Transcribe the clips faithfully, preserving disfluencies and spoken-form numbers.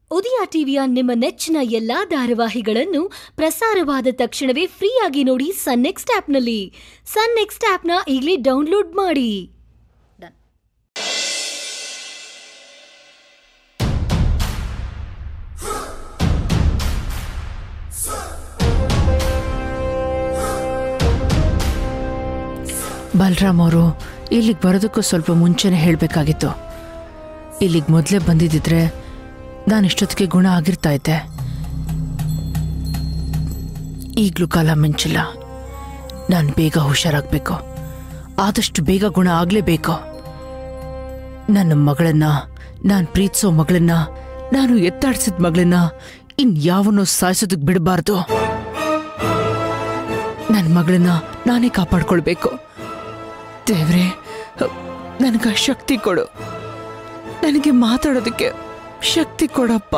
ಉದಯ ಟಿವಿಯ ನಿಮ್ಮ ನೆಚ್ಚಿನ ಎಲ್ಲಾ ಧಾರಾವಾಹಿಗಳನ್ನು ಪ್ರಸಾರವಾದ ತಕ್ಷಣವೇ ಫ್ರೀಯಾಗಿ ನೋಡಿ ಸನ್ ನೆಕ್ಸ್ಟ್ ಆಪ್ನಲ್ಲಿ. ಸನ್ ನೆಕ್ಸ್ಟ್ ಆಪ್ನ ಈಗಲೇ ಡೌನ್ಲೋಡ್ ಮಾಡಿ. ಬಲರಾಮ್ ಅವರು ಇಲ್ಲಿಗೆ ಬರೋದಕ್ಕೂ ಸ್ವಲ್ಪ ಮುಂಚೆನೆ ಹೇಳಬೇಕಾಗಿತ್ತು. ಇಲ್ಲಿಗೆ ಮೊದಲೇ ಬಂದಿದ್ದಿದ್ರೆ ನಾನು ಇಷ್ಟೊತ್ತಿಗೆ ಗುಣ ಆಗಿರ್ತಾ ಇದ್ದೆ. ಈಗಲೂ ಕಾಲ ಮಿಂಚಿಲ್ಲ. ನಾನು ಬೇಗ ಹುಷಾರಾಗಬೇಕು. ಆದಷ್ಟು ಬೇಗ ಗುಣ ಆಗಲೇಬೇಕು. ನನ್ನ ಮಗಳನ್ನ, ನಾನು ಪ್ರೀತಿಸೋ ಮಗಳನ್ನ, ನಾನು ಎತ್ತಾಡಿಸಿದ ಮಗಳನ್ನ ಇನ್ಯಾವನ್ನೂ ಸಾಯಿಸೋದಕ್ಕೆ ಬಿಡಬಾರ್ದು. ನನ್ನ ಮಗಳನ್ನ ನಾನೇ ಕಾಪಾಡ್ಕೊಳ್ಬೇಕು. ದೇವ್ರೆ, ನನಗೆ ಶಕ್ತಿ ಕೊಡು. ನನಗೆ ಮಾತಾಡೋದಕ್ಕೆ ಶಕ್ತಿ ಕೊಡಪ್ಪ.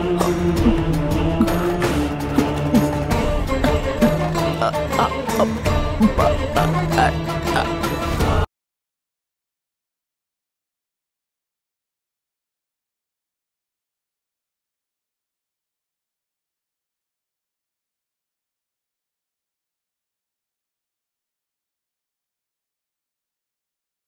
Oh.